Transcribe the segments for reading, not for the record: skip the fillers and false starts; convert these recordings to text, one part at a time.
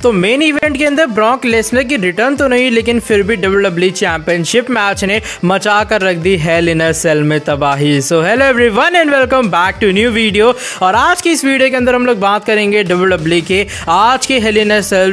तो main event के अंदर ब्रॉक लेसनर की रिटर्न तो नहीं, लेकिन फिर भी WWE चैंपियनशिप मैच ने मचा कर रख दी हेल इन अ सेल में तबाही। So hello everyone and welcome back to new video. और आज की इस वीडियो के अंदर हम लोग बात करेंगे WWE के आज के हेल इन अ सेल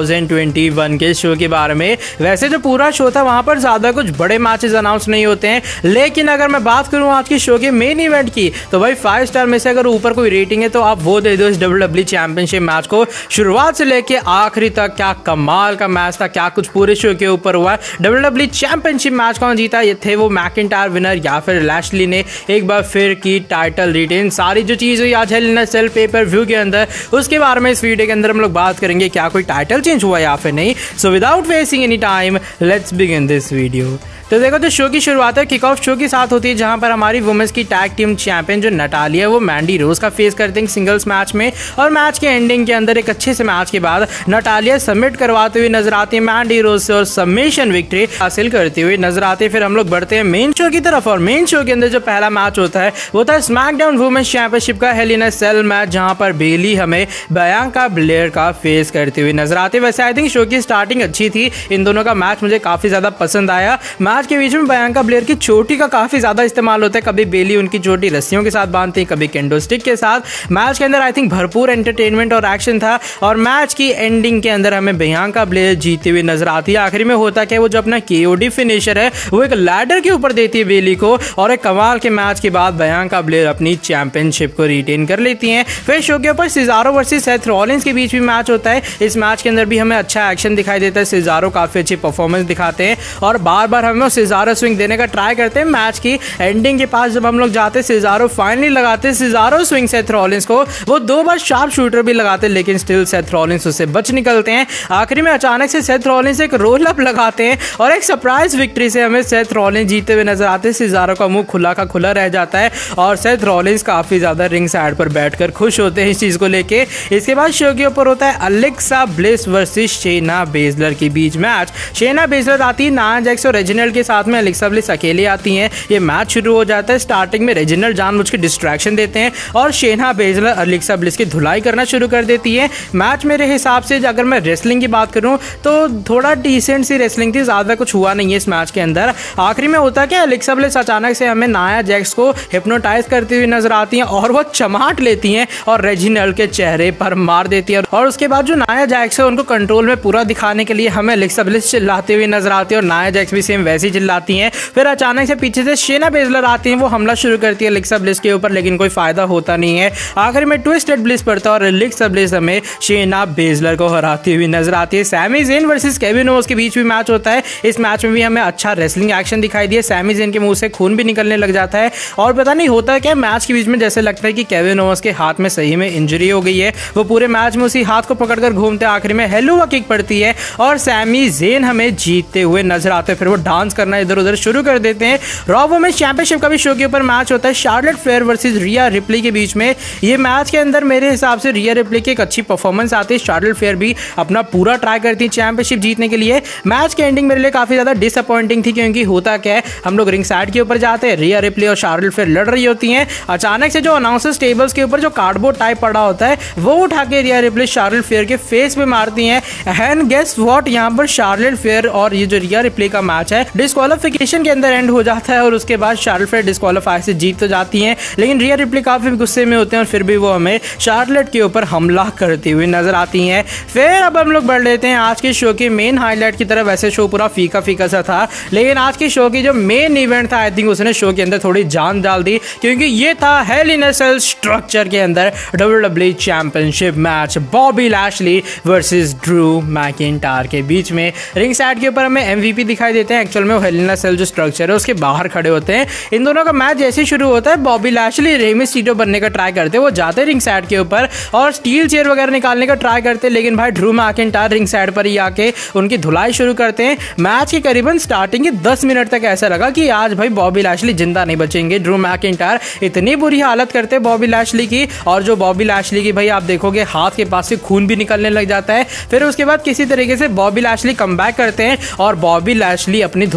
2021 के शो के बारे में। वैसे जो पूरा शो था वहां पर ज्यादा कुछ बड़े मैचेस अनाउंस नहीं होते हैं, लेकिन अगर मैं बात करूं आज के शो के मेन इवेंट की, तो भाई 5 स्टार में से अगर ऊपर कोई रेटिंग है तो आप वो दे दो इस WWE चैंपियनशिप मैच को। शुरुआत से लेके आखिरी तक क्या कमाल का मैच था, क्या कुछ पूरे शो के ऊपर हुआ। WWE चैंपियनशिप मैच कौन जीता, ये थे वो मैकिंटायर विनर या फिर लैशली ने एक बार फिर की टाइटल रिटेन। सारी जो चीज हुई आज hell in a cell pay per view के अंदर, उसके बारे में इस वीडियो के अंदर हम लोग बात करेंगे। क्या कोई टाइटल चेंज हुआ या फिर नहीं। So without wasting any time let's begin this video. तो देखो, जो शो की शुरुआत है किक ऑफ शो के साथ होती है, जहां पर हमारी वुमेन्स की टैग टीम चैंपियन जो नटालिया है वो मैंडी रोज का फेस करते हैं सिंगल्स मैच में। और मैच के एंडिंग के अंदर एक अच्छे से मैच के बाद नटालिया सबमिट करवाते हुए नजर आती है मैंडी रोज से और सबमिशन विक्ट्री हासिल करते हुए नजर आते हैं। फिर हम लोग बढ़ते हैं मेन शो की तरफ, और मेन शो के अंदर जो पहला मैच होता है वो था स्मैकडाउन वुमेन्स चैंपियनशिप का Hell in a Cell match, जहां पर बेली हमें बियांका ब्लेयर का फेस करते हुए नजर आते हैं। वैसे आई थिंक शो की स्टार्टिंग अच्छी थी, इन दोनों का मैच मुझे काफी ज्यादा पसंद आया। मैच के बीच में बियांका ब्लेयर की चोटी का काफी ज्यादा इस्तेमाल होता है, कभी बेली उनकी चोटी रस्सियों के साथ बांधती है, कभी केंडो स्टिक के साथ। मैच के अंदर आई थिंक भरपूर एंटरटेनमेंट और एक्शन था, और मैच की एंडिंग के अंदर हमें बियांका ब्लेयर जीती हुई नजर आती है। आखिरी में होता क्या, वो जो अपना KOD फिनिशर है वो एक लैडर के ऊपर देती है बेली को, और एक कमाल के मैच के बाद बियांका ब्लेयर अपनी चैंपियनशिप को रिटेन कर लेती हैं। फिर शो के ऊपर सिजारो वर्सेस सेथ रॉलिंस के बीच भी मैच होता है। इस मैच के अंदर भी हमें अच्छा एक्शन दिखाई देता है, सिजारो काफी अच्छी परफॉर्मेंस दिखाते हैं और बार बार हमें सिजारो स्विंग देने का ट्राई करते हैं। मैच की एंडिंग के पास जब हम लोग जाते हैं, सिजारो फाइनली लगाते हैं सिजारो स्विंग सेथ रॉलिंस को। वो 2 बार शार्प शूटर भी लगाते हैं, लेकिन स्टिल सेथ रॉलिंस उससे बच निकलते हैं। आखिरी में अचानक से सेथ रॉलिंस एक रोल अप लगाते हैं और एक सरप्राइज विक्ट्री से हमें सेथ रॉलिंस जीते हुए नजर आते हैं। सिजारो का मुंह खुला का खुला रह जाता है और सेथ रॉलिंस काफी ज्यादा रिंग साइड पर बैठकर खुश होते हैं इस चीज को लेके। इसके बाद शो के ऊपर होता है Alexa Bliss versus Shayna Baszler के बीच मैच। शेना बेजलर आती है नाया जैक्स और रेजिनल्ड के साथ में, अलेक्सा ब्लिस अकेले आती हैं। ये मैच शुरू हो जाता है। स्टार्टिंग में रेजिनल्ड जानबूझ के डिस्ट्रैक्शन देते हैं और शेना बेजलर अलेक्सा ब्लिस की धुलाई करना शुरू कर देती है। मैच मेरे हिसाब से अगर मैं रेसलिंग की बात करूं तो थोड़ा डिसेंट सी रेसलिंग थी, ज्यादा कुछ हुआ नहीं है इस मैच के अंदर। आखिरी में होता है कि अलेक्सा ब्लिस अचानक से हमें नाया जैक्स को हिप्नोटाइज करती हुई नजर आती हैं और वो चमाट लेती हैं और रेजिनल्ड के चेहरे पर मार देती है। और उसके बाद जो नाया जैक्स है उनको कंट्रोल में पूरा दिखाने के लिए हमें अलेक्सा ब्लिस चिल्लाते हुए नजर आती है और नाया जैक्स भी सेम वैसी चिल्लाती हैं। फिर अचानक से पीछे से शेना बेजलर आती हैं, वो हमला शुरू करती है अलेक्सा ब्लिस के ऊपर, लेकिन कोई फायदा होता नहीं है। आखिर में ट्विस्टेड ब्लिस पड़ता है और अलेक्सा ब्लिस हमें शेना बेजलर को हराती हुई नजर आती है। Sami Zayn versus Kevin Owens के बीच भी मैच होता है। इस मैच में भी हमें अच्छा रेसलिंग एक्शन दिखाई दिया। सैमी ज़ेन के मुंह से खून भी निकलने लग जाता है और पता नहीं होता है क्या, मैच के बीच में जैसे लगता है कि केविन ओवंस के हाथ में सही में इंजरी हो गई है। वो पूरे मैच में उसी हाथ को पकड़कर घूमते, आखिर में हेलुवा किक पड़ती है और सैमी ज़ेन हमें जीतते हुए नजर आते हैं। फिर वो डांस करना इधर उधर शुरू कर देते हैं। रॉ वुमेन्स चैंपियनशिप का भी शो के ऊपर मैच होता है Charlotte Flair versus Rhea Ripley के बीच में। ये मैच के अंदर मेरे हिसाब से रिया रिप्ली की एक अच्छी परफॉर्मेंस आती है। शार्लेट फ्लेयर भी अपना पूरा ट्राई करती है चैंपियनशिप जीतने के लिए। मैच की एंडिंग मेरे लिए काफी ज्यादा डिसअपॉइंटिंग थी, क्योंकि होता क्या है, हम लोग रिंग साइड के ऊपर जाते हैं, रिया रिप्ली और शार्लेट फ्लेयर लड़ रही होती हैं। अचानक से जो अनाउंसर्स टेबल्स के ऊपर जो कार्डबोर्ड टाइप पड़ा होता है वो उठा के रिया रिप्ली शार्लेट फ्लेयर के फेस पे मारती हैं। एंड गेस व्हाट, यहाँ पर शार्लेट फ्लेयर और ये जो रिया रिप्ली का मैच है डिस्क्वालिफिकेशन के अंदर एंड हो जाता है और उसके बाद शार्लेट फ्लेयर डिस्क्वालीफाई से जीत तो जाती हैं, लेकिन रिया रिप्ली काफी गुस्से में होते हैं और फिर भी वो हमें शार्लेट के ऊपर हमला करती हुई नजर आती हैं। फिर अब हम लोग बढ़ लेते हैं आज के शो के मेन हाईलाइट की तरफ। वैसे शो पूरा फीका फीका सा था, लेकिन आज के शो की जो मेन इवेंट था आई थिंक उसने शो के अंदर थोड़ी जान डाल दी, क्योंकि ये था Hell in a Cell structure के अंदर WWE championship match Bobby Lashley versus Drew McIntyre के बीच में। रिंग साइड के ऊपर हमें MVP दिखाई देते हैं, एक्चुअल में वो हेल इन अ सेल जो स्ट्रक्चर है उसके बाहर खड़े होते हैं। इन दोनों का मैच जैसे शुरू होता है, बॉबी लैशली रे मिस्टीरियो बनने का ट्राई करते हैं। वो जाते रिंग साइड के ऊपर और स्टील चेयर वगैरह निकालने का ट्राई करते हैं, लेकिन भाई ड्रू मैकिंटायर रिंग साइड पर ही आके उनकी धुलाई शुरू करते हैं। मैच के करीबन स्टार्टिंग के 10 मिनट तक ऐसा लगा कि आज भाई बॉबी लैशली जिंदा नहीं बचेंगे। ड्रू मैकिंटायर इतनी बुरी हालत करते हैं बॉबी लैशली की, और जो बॉबी लैशली की भाई आप देखोगे हाथ के पास से खून भी निकलने लग जाता है। फिर उसके बाद किसी तरीके से बॉबी लैशली कमबैक करते हैं और बॉबी लैशली अपनी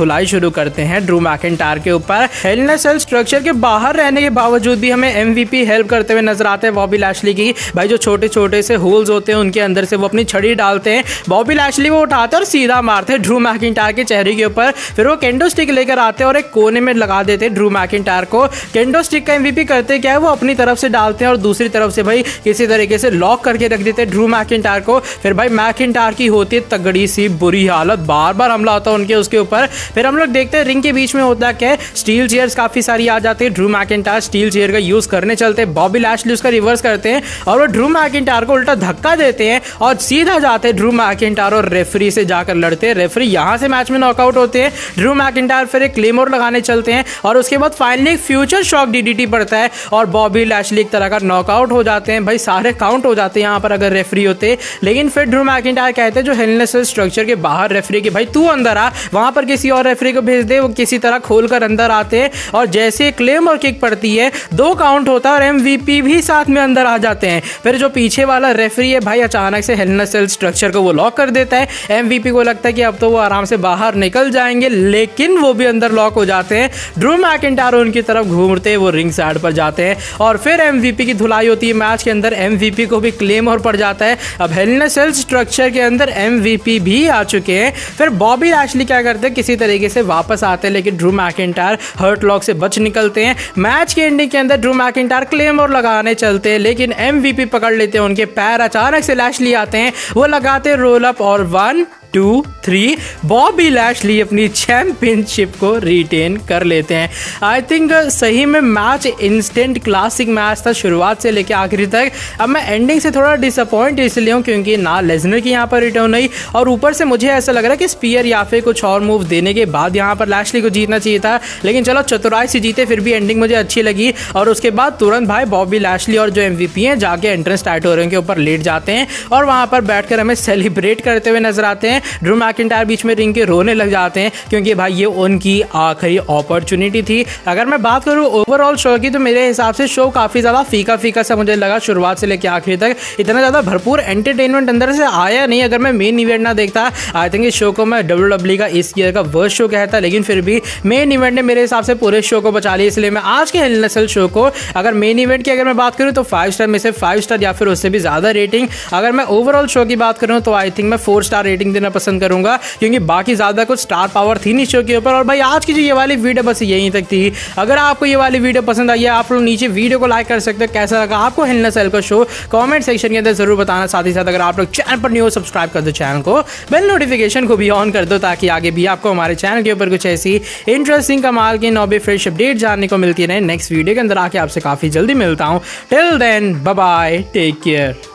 धुलाई शुरू करते हैं ड्रू मैकिंटायर के ऊपर। Hell in a Cell structure के बाहर रहने के बावजूद भी हमें MVP हेल्प करते हुए नजर आते हैं बॉबी लैशली की। भाई जो छोटे छोटे से होल्स होते हैं उनके अंदर से वो अपनी छड़ी डालते हैं, बॉबी लैशली वो उठाते हैं और सीधा मारते हैं ड्रू मैकिंटायर के चेहरे के ऊपर। फिर वो केंडो स्टिक लेकर आते हैं और एक कोने में लगा देते हैं ड्रू मैकिंटायर को। केंडो स्टिक का MVP करते क्या है, वो अपनी तरफ से डालते हैं और दूसरी तरफ से भाई किसी तरीके से लॉक करके रख देते हैं ड्रू मैकिंटायर को। फिर भाई मैकिंटायर की होती है तगड़ी सी बुरी हालत, बार बार हमला होता है उनके उसके ऊपर। फिर हम लोग देखते हैं रिंग के बीच में होता क्या है, स्टील चेयर्स काफी सारी आ जाती है। ड्रू मैकिंटायर स्टील चेयर का यूज करने चलते हैं, बॉबी लैशली उसका रिवर्स करते हैं और वो ड्रू मैकिंटायर को उल्टा धक्का देते हैं और सीधा जाते हैं ड्रू मैकिंटायर और रेफरी से जाकर लड़ते हैं। रेफरी यहां से मैच में नॉकआउट होते हैं। ड्रू मैकिंटायर फिर एक क्लेमोर लगाने चलते हैं और उसके बाद फाइनली फ्यूचर शॉक DDT पड़ता है और बॉबी लैशली एक तरह का नॉकआउट हो जाते हैं। भाई सारे काउंट हो जाते हैं यहाँ पर अगर रेफरी होते, लेकिन फिर ड्रू मैकिंटायर कहते हैं जो Hell in a Cell structure के बाहर रेफरी के, भाई तू अंदर आ, वहां पर किसी और रेफरी को भेज दे। वो किसी तरह खोलकर अंदर आते हैं और जैसे क्लेम और किक पड़ती है 2 काउंट होता है और MVP भी साथ में अंदर आ जाते हैं। फिर जो पीछे वाला रेफरी है भाई अचानक से Hell in a Cell structure को वो लॉक कर देता है। MVP को लगता है कि अब तो वो आराम से बाहर निकल जाएंगे, लेकिन वो भी अंदर लॉक हो जाते हैं। ड्रू मैकिंटायर उनकी तरफ घूमते वो रिंग साइड पर जाते हैं और फिर MVP की धुलाई होती है मैच के अंदर। MVP को भी क्लेम और पड़ जाता है। अब Hell in a Cell structure के अंदर MVP भी आ चुके हैं। फिर बॉबी लैशली क्या करते हैं, किसी तरीके से वापस आते हैं, लेकिन ड्रू मैकिंटायर हर्ट लॉक से बच निकलते हैं। मैच के एंडिंग के अंदर ड्रू मैकिंटायर क्लेम और लगाने चलते हैं, लेकिन MVP पकड़ लेते हैं उनके पैर। अचानक से लैशली आते हैं, वो लगाते हैं रोल अप और 1 2 3 बॉबी लैशली अपनी चैंपियनशिप को रिटेन कर लेते हैं। आई थिंक सही में मैच इंस्टेंट क्लासिक मैच था शुरुआत से लेकर आखिरी तक। अब मैं एंडिंग से थोड़ा डिसअपॉइंट इसलिए हूँ क्योंकि ना लेसनर की यहाँ पर रिटर्न नहीं और ऊपर से मुझे ऐसा लग रहा है कि स्पीयर या फिर कुछ और मूव देने के बाद यहाँ पर लैशली को जीतना चाहिए था, लेकिन चलो चतुराई से जीते। फिर भी एंडिंग मुझे अच्छी लगी और उसके बाद तुरंत भाई बॉबी लैशली और जो MVP हैं जाके एंट्रेंस टाइटोरियम के ऊपर लेट जाते हैं और वहाँ पर बैठकर हमें सेलिब्रेट करते हुए नजर आते हैं। ड्रू मैकिंटायर बीच में रिंग के रोने लग जाते हैं क्योंकि भाई ये उनकी आखिरी अपॉर्चुनिटी थी। अगर मैं बात करूं ओवरऑल शो की तो मेरे हिसाब से शो काफी ज्यादा फीका फीका सा मुझे लगा शुरुआत से लेकर आखिरी तक। इतना ज्यादा भरपूर एंटरटेनमेंट अंदर से आया नहीं। अगर मैं मेन इवेंट ना देखता आई थिंक इस शो को मैं WWE का इस ईयर का वर्स्ट शो कहता, लेकिन फिर भी मेन इवेंट ने मेरे हिसाब से पूरे शो को बचा लिया। इसलिए मैं आज के Hell in a Cell show को अगर मेन इवेंट की अगर मैं बात करूं तो 5 स्टार में से 5 स्टार या फिर उससे भी ज्यादा रेटिंग। अगर मैं ओवरऑल शो की बात करूं तो आई थिंक मैं 4 स्टार रेटिंग देना पसंद करूंगा क्योंकि बाकी ज्यादा कुछ स्टार पावर थी नहीं शो के ऊपर। और भाई आज की जो ये वाली वीडियो बस यहीं तक थी। अगर आपको ये वाली वीडियो पसंद आई है आप लोग नीचे वीडियो को लाइक कर सकते हो। कैसा लगा आपको हेल इन अ सेल का शो कमेंट सेक्शन के अंदर जरूर बताना। साथ ही साथ अगर आप लोग चैनल पर न्यू हो सब्सक्राइब कर दो चैनल को, बेल नोटिफिकेशन को भी ऑन कर दो ताकि आगे भी आपको हमारे चैनल के ऊपर कुछ ऐसी इंटरेस्टिंग कमाल की नॉबी फ्रेश अपडेट जानने को मिलती रहे। नेक्स्ट वीडियो के अंदर आके आपसे काफी जल्दी मिलता हूँ। Till then bye bye, take care.